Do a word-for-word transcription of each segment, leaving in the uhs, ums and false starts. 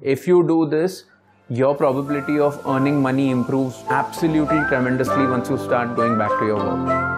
If you do this, your probability of earning money improves absolutely tremendously once you start going back to your work.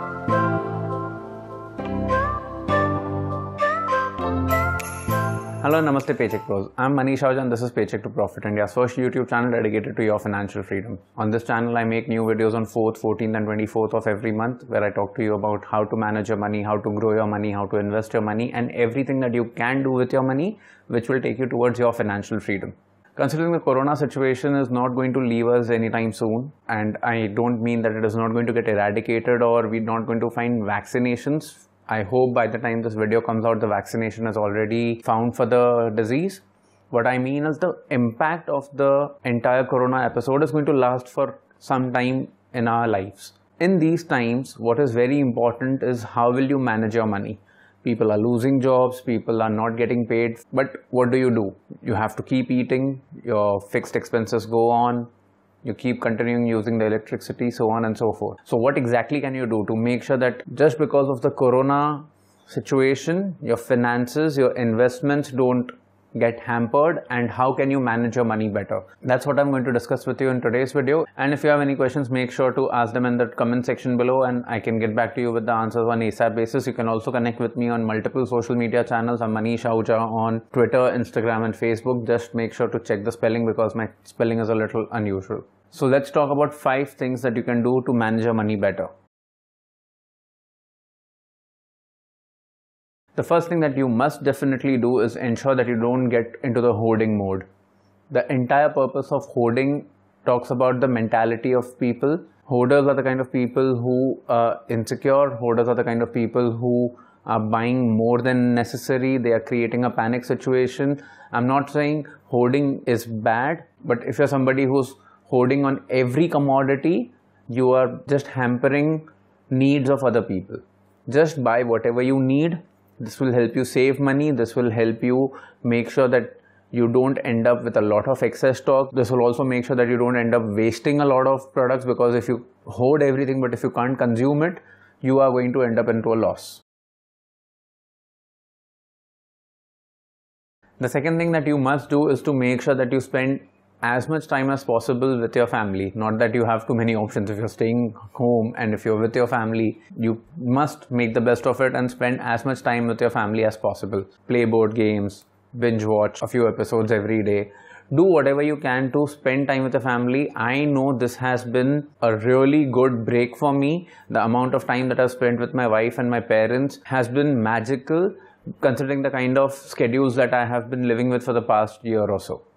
Hello, Namaste Paycheck Pros. I'm Manish Ahuuja and this is Paycheck to Profit, India's first YouTube channel dedicated to your financial freedom. On this channel, I make new videos on fourth, fourteenth and twenty-fourth of every month where I talk to you about how to manage your money, how to grow your money, how to invest your money and everything that you can do with your money which will take you towards your financial freedom. Considering the corona situation is not going to leave us anytime soon, and I don't mean that it is not going to get eradicated or we're not going to find vaccinations. I hope by the time this video comes out, the vaccination is already found for the disease. What I mean is the impact of the entire corona episode is going to last for some time in our lives. In these times, what is very important is how will you manage your money. People are losing jobs, people are not getting paid, but what do you do? You have to keep eating, your fixed expenses go on, you keep continuing using the electricity, so on and so forth. So what exactly can you do to make sure that just because of the corona situation, your finances, your investments don't get hampered, and how can you manage your money better? That's what I'm going to discuss with you in today's video. And if you have any questions, make sure to ask them in the comment section below and I can get back to you with the answers on ASAP basis. You can also connect with me on multiple social media channels. I'm Manish Ahuuja on Twitter, Instagram and Facebook. Just make sure to check the spelling because my spelling is a little unusual. So let's talk about five things that you can do to manage your money better. The first thing that you must definitely do is ensure that you don't get into the hoarding mode. The entire purpose of hoarding talks about the mentality of people. Hoarders are the kind of people who are insecure. Hoarders are the kind of people who are buying more than necessary. They are creating a panic situation. I'm not saying hoarding is bad, but if you're somebody who's hoarding on every commodity, you are just hampering needs of other people. Just buy whatever you need. This will help you save money. This will help you make sure that you don't end up with a lot of excess stock. This will also make sure that you don't end up wasting a lot of products, because if you hoard everything but if you can't consume it, you are going to end up into a loss. The second thing that you must do is to make sure that you spend as much time as possible with your family. Not that you have too many options. If you're staying home and if you're with your family, you must make the best of it and spend as much time with your family as possible. Play board games, binge watch a few episodes every day. Do whatever you can to spend time with your family. I know this has been a really good break for me. The amount of time that I've spent with my wife and my parents has been magical, considering the kind of schedules that I have been living with for the past year or so.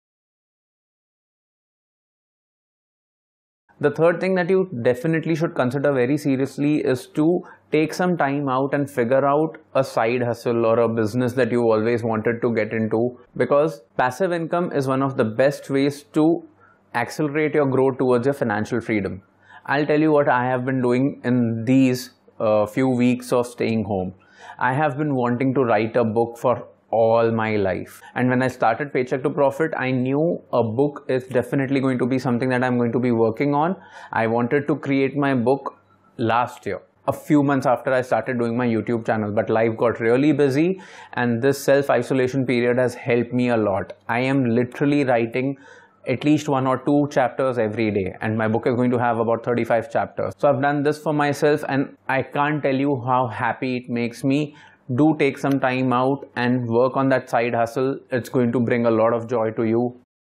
The third thing that you definitely should consider very seriously is to take some time out and figure out a side hustle or a business that you always wanted to get into, because passive income is one of the best ways to accelerate your growth towards your financial freedom. I'll tell you what I have been doing in these uh, few weeks of staying home. I have been wanting to write a book for all my life, and when I started Paycheck to Profit, I knew a book is definitely going to be something that I'm going to be working on. I wanted to create my book last year, a few months after I started doing my YouTube channel, but life got really busy and this self-isolation period has helped me a lot. I am literally writing at least one or two chapters every day, and my book is going to have about thirty-five chapters. So I've done this for myself and I can't tell you how happy it makes me. Do take some time out and work on that side hustle. It's going to bring a lot of joy to you.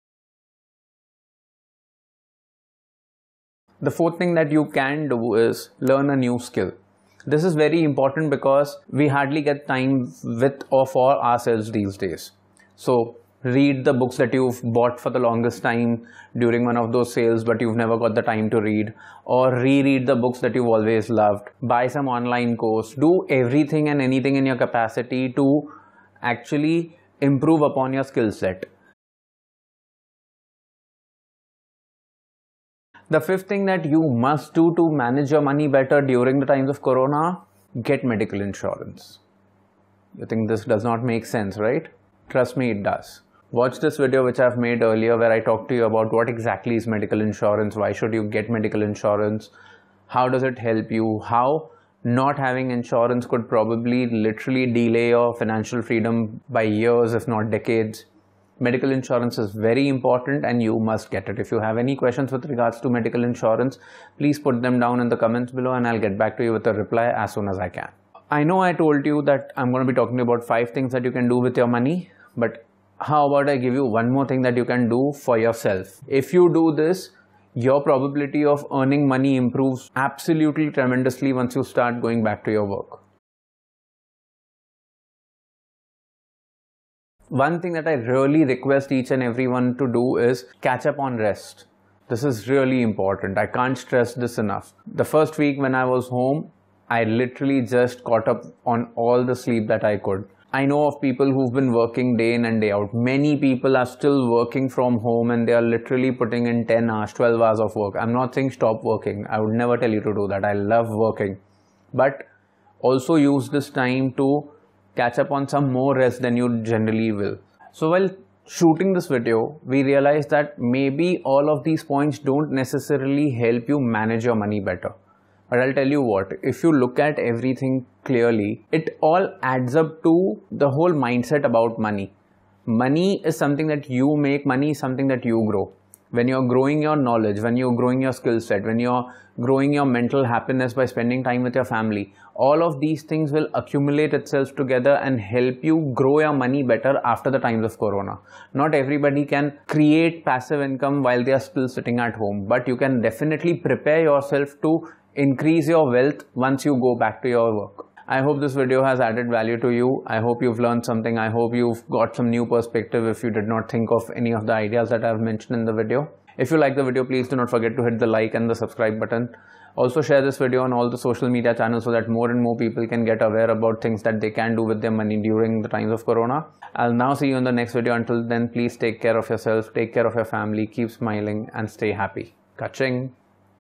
The fourth thing that you can do is learn a new skill. This is very important because we hardly get time with or for ourselves these days. So read the books that you've bought for the longest time during one of those sales but you've never got the time to read, or reread the books that you've always loved. Buy some online course. Do everything and anything in your capacity to actually improve upon your skill set. The fifth thing that you must do to manage your money better during the times of corona, get medical insurance. You think this does not make sense, right? Trust me, it does. Watch this video which I've made earlier where I talked to you about what exactly is medical insurance, why should you get medical insurance, how does it help you, how not having insurance could probably literally delay your financial freedom by years if not decades. Medical insurance is very important and you must get it. If you have any questions with regards to medical insurance, please put them down in the comments below and I'll get back to you with a reply as soon as I can. I know I told you that I'm going to be talking about five things that you can do with your money, but how about I give you one more thing that you can do for yourself? If you do this, your probability of earning money improves absolutely tremendously once you start going back to your work. One thing that I really request each and everyone to do is catch up on rest. This is really important. I can't stress this enough. The first week when I was home, I literally just caught up on all the sleep that I could. I know of people who've been working day in and day out. Many people are still working from home and they are literally putting in ten hours, twelve hours of work. I'm not saying stop working. I would never tell you to do that. I love working. But also use this time to catch up on some more rest than you generally will. So while shooting this video, we realized that maybe all of these points don't necessarily help you manage your money better. But I'll tell you what, if you look at everything clearly, it all adds up to the whole mindset about money. Money is something that you make, money is something that you grow. When you're growing your knowledge, when you're growing your skill set, when you're growing your mental happiness by spending time with your family, all of these things will accumulate itself together and help you grow your money better after the times of Corona. Not everybody can create passive income while they are still sitting at home, but you can definitely prepare yourself to increase your wealth once you go back to your work. I hope this video has added value to you. I hope you've learned something. I hope you've got some new perspective if you did not think of any of the ideas that I've mentioned in the video. If you like the video, please do not forget to hit the like and the subscribe button. Also share this video on all the social media channels so that more and more people can get aware about things that they can do with their money during the times of Corona. I'll now see you in the next video. Until then, please take care of yourself, take care of your family, keep smiling and stay happy. Kaching.